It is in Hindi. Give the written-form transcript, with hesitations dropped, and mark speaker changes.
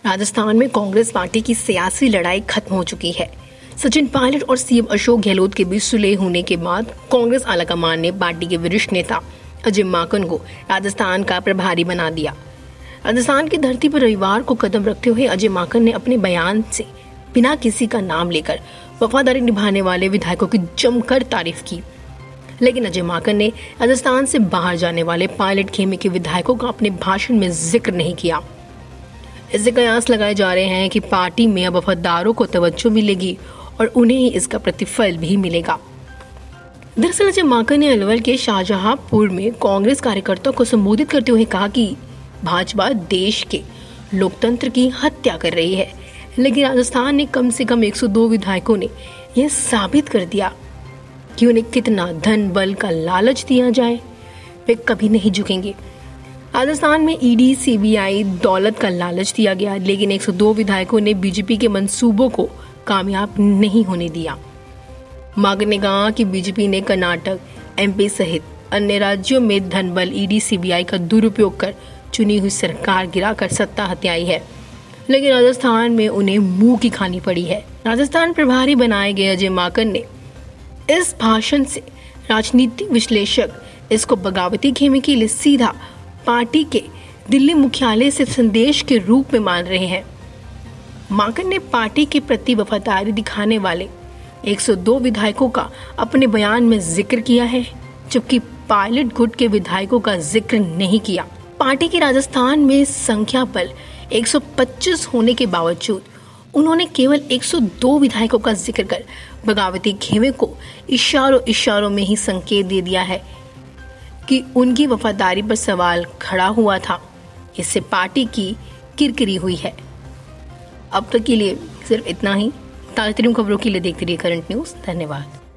Speaker 1: राजस्थान में कांग्रेस पार्टी की सियासी लड़ाई खत्म हो चुकी है। सचिन पायलट और सीएम अशोक गहलोत के बीच सुलह होने के बाद कांग्रेस आलाकमान ने पार्टी के वरिष्ठ नेता अजय माकन को राजस्थान का प्रभारी बना दिया। राजस्थान की धरती पर रविवार को कदम रखते हुए अजय माकन ने अपने बयान से बिना किसी का नाम लेकर वफादारी निभाने वाले विधायकों की जमकर तारीफ की। लेकिन अजय माकन ने राजस्थान से बाहर जाने वाले पायलट खेमे के विधायकों का अपने भाषण में जिक्र नहीं किया। इससे कयास लगाए जा रहे हैं कि पार्टी में अब वफादारों को तवज्जो मिलेगी और उन्हें ही इसका प्रतिफल भी मिलेगा। दरअसल अजय माकन ने अलवर के शाहजहांपुर में कांग्रेस कार्यकर्ताओं को संबोधित करते हुए कहा कि भाजपा देश के लोकतंत्र की हत्या कर रही है, लेकिन राजस्थान ने कम से कम 102 विधायकों ने यह साबित कर दिया कि उन्हें कितना धन बल का लालच दिया जाए वे कभी नहीं झुकेंगे। राजस्थान में ईडी सीबीआई दौलत का लालच दिया गया, लेकिन 102 विधायकों ने बीजेपी के मंसूबों को कामयाब नहीं होने दिया। माकन ने कहा कि बीजेपी ने कर्नाटक, एमपी सहित अन्य राज्यों में धन बल ईडी सीबीआई का दुरुपयोग कर चुनी हुई सरकार गिराकर सत्ता हथियाई है, लेकिन राजस्थान में उन्हें मुंह की खानी पड़ी है। राजस्थान प्रभारी बनाए गए अजय माकन ने इस भाषण से राजनीतिक विश्लेषक इसको बगावती खेमे के लिए सीधा पार्टी के दिल्ली मुख्यालय से संदेश के रूप में मान रहे हैं। माकन ने पार्टी के प्रति वफादारी दिखाने वाले 102 विधायकों का अपने बयान में जिक्र किया है, जबकि पायलट गुट के विधायकों का जिक्र नहीं किया। पार्टी की राजस्थान में संख्या बल 125 होने के बावजूद उन्होंने केवल 102 विधायकों का जिक्र कर बगावती खेमे को इशारों में ही संकेत दे दिया है कि उनकी वफादारी पर सवाल खड़ा हुआ था। इससे पार्टी की किरकिरी हुई है। अब तक के लिए सिर्फ इतना ही। ताज़ा तरीन खबरों के लिए देखते रहिए करंट न्यूज़। धन्यवाद।